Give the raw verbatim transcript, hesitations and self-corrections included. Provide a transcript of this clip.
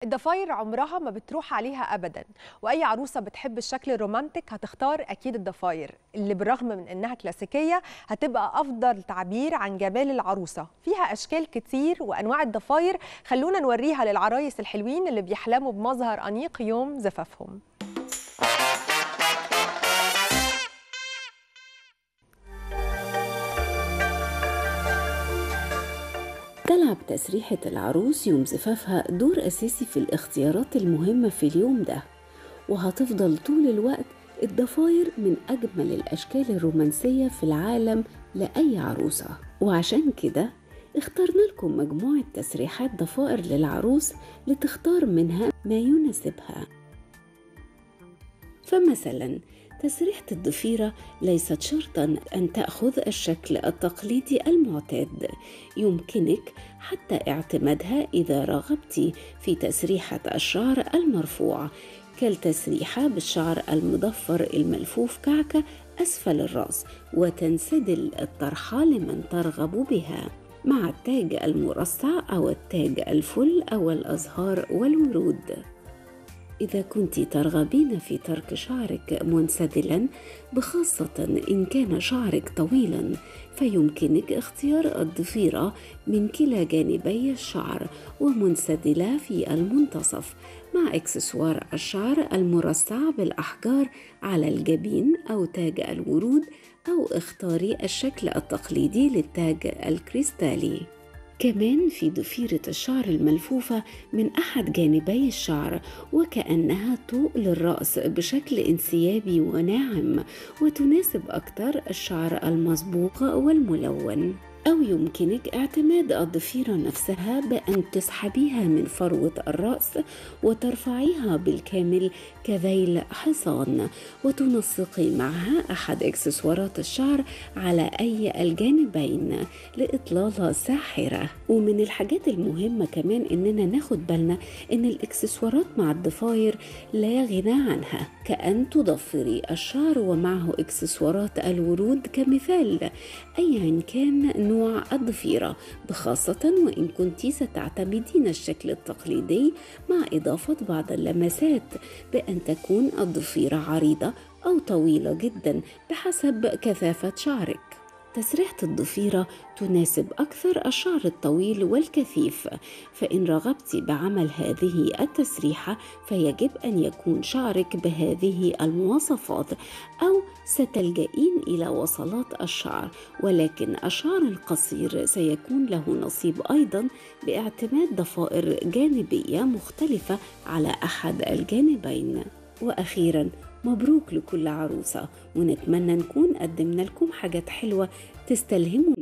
الضفاير عمرها ما بتروح عليها أبدا، وأي عروسة بتحب الشكل الرومانتك هتختار أكيد الضفاير اللي بالرغم من إنها كلاسيكية هتبقى أفضل تعبير عن جمال العروسة. فيها أشكال كتير وأنواع الضفاير، خلونا نوريها للعرايس الحلوين اللي بيحلموا بمظهر أنيق يوم زفافهم. تلعب تسريحة العروس يوم زفافها دور أساسي في الاختيارات المهمة في اليوم ده، وهتفضل طول الوقت الضفاير من أجمل الأشكال الرومانسية في العالم لأي عروسة. وعشان كده اخترنا لكم مجموعة تسريحات ضفائر للعروس لتختار منها ما يناسبها. فمثلا تسريحة الضفيرة ليست شرطا أن تأخذ الشكل التقليدي المعتاد، يمكنك حتى اعتمادها إذا رغبت في تسريحة الشعر المرفوع، كالتسريحة بالشعر المضفر الملفوف كعكة أسفل الرأس وتنسدل الطرحة لمن ترغب بها، مع التاج المرصع أو التاج الفل أو الأزهار والورود. إذا كنت ترغبين في ترك شعرك منسدلا، بخاصة إن كان شعرك طويلا، فيمكنك اختيار الضفيرة من كلا جانبي الشعر ومنسدلة في المنتصف، مع إكسسوار الشعر المرصع بالأحجار على الجبين أو تاج الورود، أو اختاري الشكل التقليدي للتاج الكريستالي. كمان في ضفيرة الشعر الملفوفة من أحد جانبي الشعر وكأنها طوق للرأس بشكل انسيابي وناعم، وتناسب أكثر الشعر المصبوغ والملون. أو يمكنك اعتماد الضفيرة نفسها بأن تسحبيها من فروة الرأس وترفعيها بالكامل كذيل حصان، وتنسقي معها أحد إكسسوارات الشعر على أي الجانبين لإطلالة ساحرة. ومن الحاجات المهمة كمان إننا ناخد بالنا إن الإكسسوارات مع الضفاير لا غنى عنها، كأن تضفري الشعر ومعه إكسسوارات الورود كمثال، أيا كان نوع الضفيرة، بخاصة وإن كنت ستعتمدين الشكل التقليدي مع إضافة بعض اللمسات، بأن تكون الضفيرة عريضة أو طويلة جدا بحسب كثافة شعرك. تسريحة الضفيرة تناسب أكثر الشعر الطويل والكثيف، فإن رغبت بعمل هذه التسريحة فيجب أن يكون شعرك بهذه المواصفات، أو ستلجئين إلى وصلات الشعر، ولكن الشعر القصير سيكون له نصيب أيضا باعتماد ضفائر جانبية مختلفة على أحد الجانبين. وأخيرا مبروك لكل عروسة، ونتمنى نكون قدمنا لكم حاجات حلوة تستلهموا